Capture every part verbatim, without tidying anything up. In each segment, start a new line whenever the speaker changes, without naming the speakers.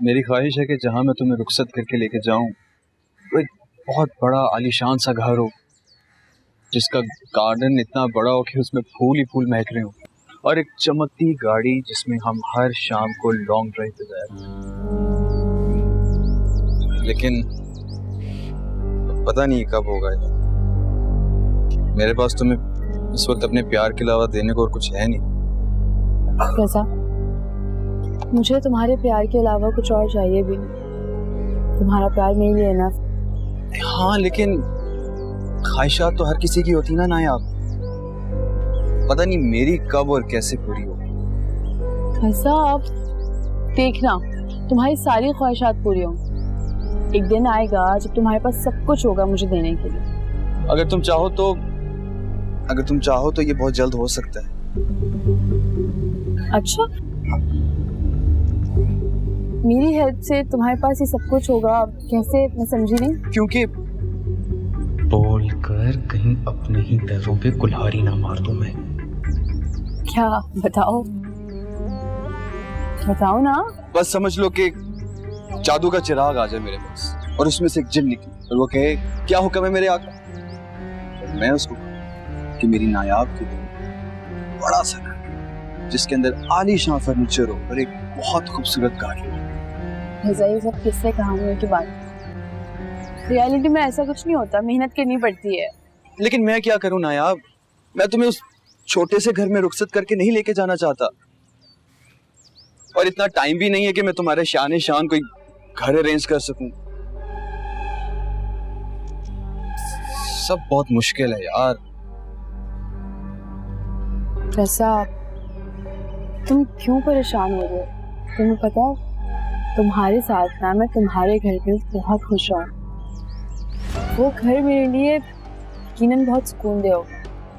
मेरी ख्वाहिश है कि जहाँ मैं तुम्हें रुखसत करके लेके जाऊं वो एक बहुत बड़ा आलीशान सा घर हो, जिसका गार्डन इतना बड़ा हो कि उसमें फूल ही फूल महक रहे हो, और एक चमकती गाड़ी जिसमें हम हर शाम को लॉन्ग ड्राइव पे जाए। लेकिन पता नहीं कब होगा ये। मेरे पास तुम्हें इस वक्त अपने प्यार के अलावा देने को और कुछ है नहीं।
रज़ा, मुझे तुम्हारे प्यार के अलावा कुछ और चाहिए भी नहीं। तुम्हारा प्यार मेरे लिए इनफ।
हाँ, लेकिन ख्वाहिशात तो हर किसी की होती ना नायाब। पता नहीं मेरी कब और कैसे पूरी हो।
रज़ा, अब देखना तुम्हारी सारी ख्वाहिशात पूरी हों। एक दिन आएगा जब तुम्हारे पास सब कुछ होगा मुझे देने के लिए।
अगर तुम चाहो तो अगर तुम चाहो तो ये बहुत जल्द हो सकता है।
अच्छा, मेरी हेल्प से तुम्हारे पास ये सब कुछ होगा, कैसे? मैं समझी नहीं।
क्योंकि
बोल कर कहीं अपने ही पैरों पे कुल्हाड़ी ना मार दूं मैं।
क्या? बताओ बताओ ना।
बस समझ लो कि जादू का चिराग आ जाए मेरे पास और उसमें से एक जिन निकले और वो कहे क्या हुक्म है मेरे आका। और मैं उसको कि मेरी नायाब की बड़ा सा घर जिसके अंदर आलीशान फर्नीचर हो और एक बहुत खूबसूरत गाड़ी हो।
ये सब किस्से कहानियों की बात। रियलिटी में ऐसा कुछ नहीं होता, मेहनत करनी पड़ती है।
लेकिन मैं क्या करूं नायाब, मैं तुम्हें उस छोटे से घर में रुखसत करके नहीं लेके जाना चाहता, और इतना टाइम भी नहीं है कि मैं तुम्हारे शान शान कोई घर अरेंज कर सकूं। सब बहुत मुश्किल है यार।
रज़ा, तुम क्यों परेशान हो रहे हो? तुम्हें पता है तुम्हारे साथ ना मैं तुम्हारे घर में बहुत खुश हूँ। वो घर मेरे लिए यकीनन बहुत सुकून दे होगा।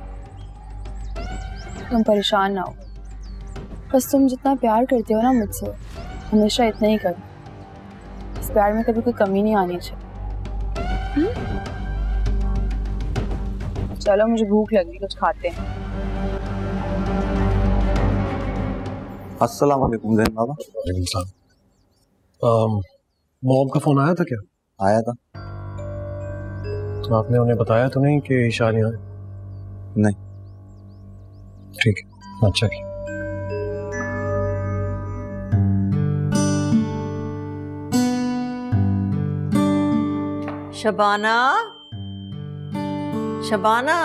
तुम परेशान ना हो, बस तुम जितना प्यार करते हो ना मुझसे, हमेशा इतना ही करो। इस प्यार में कभी कोई कमी नहीं आनी चाहिए। चलो, मुझे भूख लगी, कुछ खाते हैं।
अस्सलाम वालेकुम ज़ैन बाबा।
वालेकुम सलाम। मॉम का फोन आया था क्या?
आया था।
तो आपने उन्हें बताया तो नहीं कि ईशान यहाँ?
नहीं।
ठीक है, अच्छा किया।
शबाना, शबाना,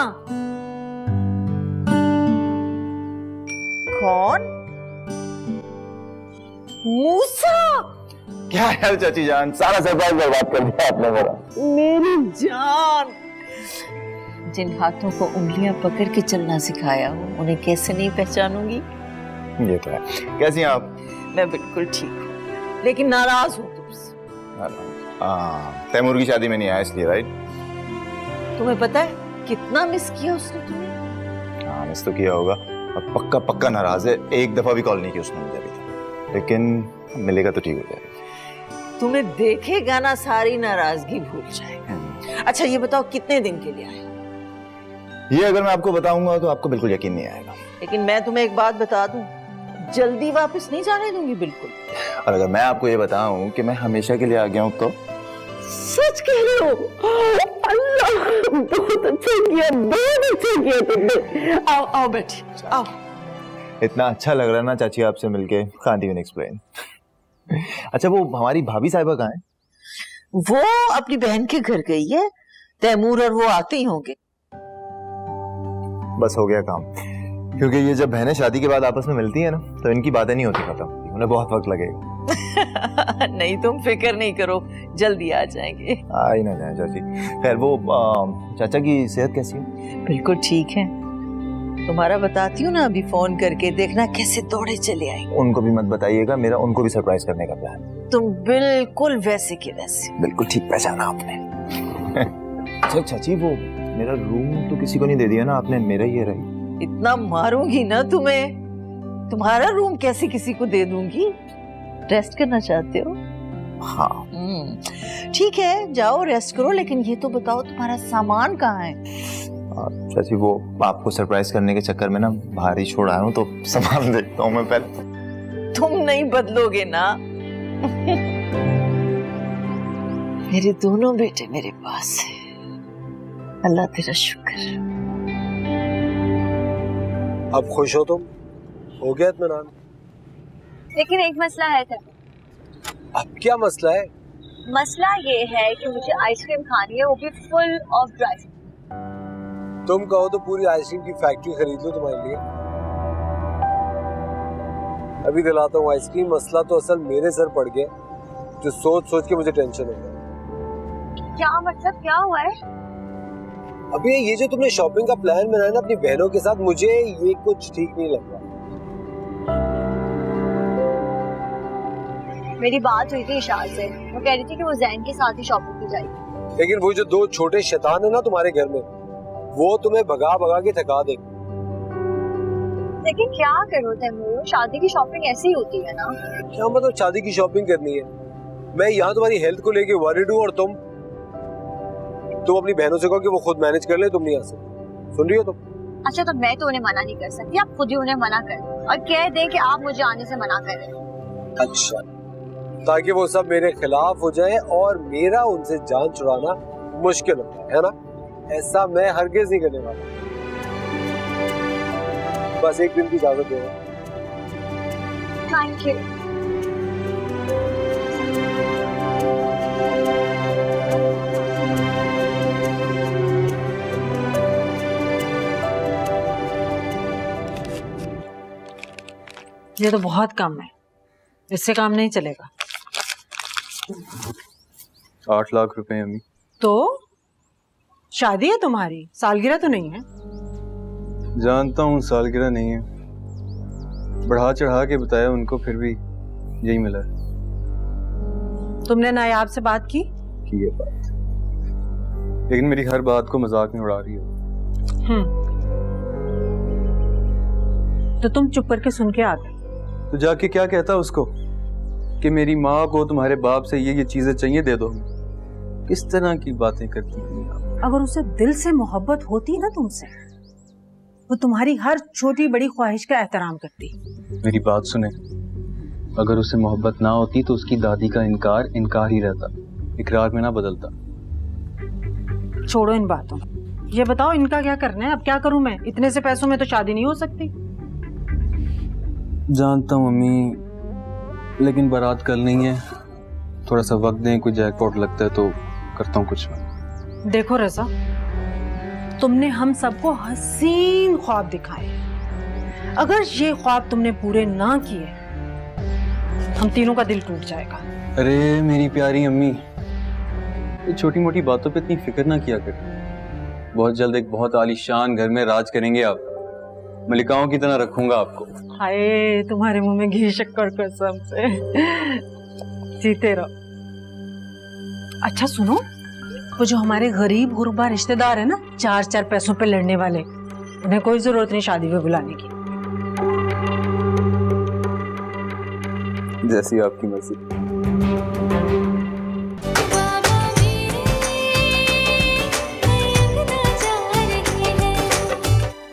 कौन? मूसा।
क्या है चाची जान, सारा सरप्राइज बर्बाद कर दिया आपने मेरा।
मेरी जान, जिन हाथों को उंगलियां पकड़ के चलना सिखाया हूँ उन्हें कैसे नहीं पहचानूंगी?
ये तो है। कैसी हैं आप?
मैं बिल्कुल ठीक हूँ, लेकिन नाराज हूँ तुमसे।
तैमूर की शादी में नहीं आया इसलिए, राइट?
तुम्हें पता है कितना मिस किया उसने तुम्हें?
हाँ, मिस तो किया होगा और पक्का पक्का नाराज है। एक दफा भी कॉल नहीं की उसने मुझे अभी तक, लेकिन मिलेगा तो ठीक हो जाएगा।
तुम्हें देखेगा ना सारी नाराजगी भूल जाएगा। अच्छा ये बताओ कितने दिन के लिए आए?
ये अगर मैं आपको बताऊंगा तो आपको बिल्कुल यकीन नहीं आएगा।
लेकिन मैं तुम्हें एक बात बता दूं, जल्दी वापस नहीं जाने दूंगी बिल्कुल।
और अगर मैं आपको ये बताऊं कि मैं हमेशा के लिए आ गया हूं तो?
सच कह रहे हो? अल्लाह, बहुत अच्छा किया, बहुत अच्छा किया तुमने। आओ आओ बैठिए, आओ।
इतना अच्छा लग रहा है ना चाची आपसे मिलके, कांट इवन एक्सप्लेन। अच्छा वो हमारी भाभी साहिबा कहाँ है?
वो अपनी बहन के घर गई है, तैमूर और वो आते ही होंगे।
बस हो गया काम, क्योंकि ये जब बहनें शादी के बाद आपस में मिलती है ना तो इनकी बातें नहीं होती खत्म, उन्हें बहुत वक्त लगेगा।
नहीं तुम फिक्र नहीं करो, जल्दी आ जाएंगे।
आ ही ना जाए चाची। खैर वो आ, चाचा की सेहत कैसी है?
बिल्कुल ठीक है, तुम्हारा बताती हूँ ना अभी फोन करके, देखना कैसे दौड़े चले आएंगे।
उनको भी मत बताइएगा, मेरा उनको भी सरप्राइज करने का प्लान।
तुम बिल्कुल वैसे के वैसे।
बिल्कुल ठीक पहचाना आपने। अच्छा चाची वो मेरा रूम तो किसी को नहीं दे दिया ना आपने, मेरा ही है रही।
इतना मारूंगी ना तुम्हें, तुम्हारा रूम कैसे किसी को दे दूंगी? रेस्ट करना चाहते हो?
हाँ
ठीक है, जाओ रेस्ट करो, लेकिन ये तो बताओ तुम्हारा सामान कहाँ है?
चाची वो आपको सरप्राइज करने के चक्कर में ना बाहर ही छोड़ आया हूँ, तो सामान देखता हूँ मैं पहले।
तुम नहीं बदलोगे ना? मेरे दोनों बेटे मेरे पास हैं। अल्लाह तेरा शुक्र।
अब खुश हो तुम? हो गया इत्मीनान?
लेकिन एक मसला है था।
अब क्या मसला है?
मसला ये है कि मुझे आइसक्रीम खानी है, वो भी फुल ऑफ ड्राई फ्रूट।
तुम कहो तो पूरी आइसक्रीम की फैक्ट्री खरीद लो तुम्हारे लिए। अभी दिलाता हूँ आइसक्रीम। मसला तो असल मेरे सर पड़ गया, जो सोच सोच के मुझे टेंशन हो गया।
क्या मतलब, क्या हुआ है?
अभी ये जो तुमने शॉपिंग का प्लान बनाया ना अपनी बहनों के साथ, मुझे ये कुछ ठीक नहीं लग रहा।
मेरी बात हुई थी इशार से, वो कह रही थी कि वो जैन के साथ ही शॉपिंग की जाएगी।
लेकिन वो जो दो छोटे शैतान है ना तुम्हारे घर में, वो तुम्हें भगा भगा के थका देंगे।
लेकिन क्या करो तैमूर, शादी की शॉपिंग ऐसी ही होती है ना।
क्या मतलब शादी की शॉपिंग करनी है? मैं यहाँ तुम्हारी हेल्थ को लेके वरीड हूँ और तुम तुम अपनी बहनों से कहो कि वो खुद मैनेज कर ले, तुम नहीं आ सकते। सुन रही हो तुम?
अच्छा तो मैं तो उन्हें मना नहीं कर सकती, आप खुद ही उन्हें मना कर और कह दें कि आप मुझे आने से मना कर रहे हैं।
अच्छा, ताकि वो सब मेरे खिलाफ हो जाए और मेरा उनसे जान छुड़ाना मुश्किल हो जाए, है ना? ऐसा मैं हरगिज नहीं करने वाला। बस एक दिन की इजाजत दो।
Thank you.
ये तो बहुत कम है, इससे काम नहीं चलेगा।
आठ लाख रुपए अम्मी।
तो शादी है तुम्हारी, सालगिरह तो नहीं है?
जानता हूँ सालगिरह नहीं है, बढ़ा चढ़ा के बताया उनको, फिर भी यही मिला।
तुमने नायाब से बात की?
की है बात, लेकिन मेरी हर बात को मजाक में उड़ा रही है।
हम्म, तो तुम चुप करके सुन के आते।
तो जाके क्या कहता उसको कि मेरी माँ को तुम्हारे बाप से ये ये चीजें चाहिए, दे दो। किस तरह की बातें करती हैं आप?
अगर उसे दिल से मोहब्बत होती ना तुमसे, वो तुम्हारी हर छोटी बड़ी ख्वाहिश का एहतराम करती।
मेरी बात सुने, अगर उसे मोहब्बत ना होती तो उसकी दादी का इनकार इनकार ही रहता, इकरार में ना बदलता।
छोड़ो इन बातों, ये बताओ इनका क्या करना है? अब क्या करूं मैं? इतने से पैसों में तो शादी नहीं हो सकती।
जानता हूँ मम्मी, लेकिन बारात कल नहीं है, थोड़ा सा वक्त दें, कोई जैकपॉट लगता है तो करता हूँ कुछ।
देखो रज़ा, तुमने हम सबको हसीन ख्वाब दिखाए, अगर ये ख्वाब तुमने पूरे ना किए, हम तीनों का दिल टूट जाएगा।
अरे मेरी प्यारी अम्मी, ये छोटी मोटी बातों पे इतनी फिक्र ना किया कर। बहुत जल्द एक बहुत आलीशान घर में राज करेंगे आप, मलिकाओं की तरह रखूंगा आपको।
हाय, तुम्हारे मुंह में घी शक्कर कसम से। जीते रहो। अच्छा सुनो, वो जो हमारे गरीब गुरबा रिश्तेदार है ना, चार चार पैसों पे लड़ने वाले, उन्हें कोई जरूरत नहीं शादी पे बुलाने की।
जैसी आपकी मर्जी।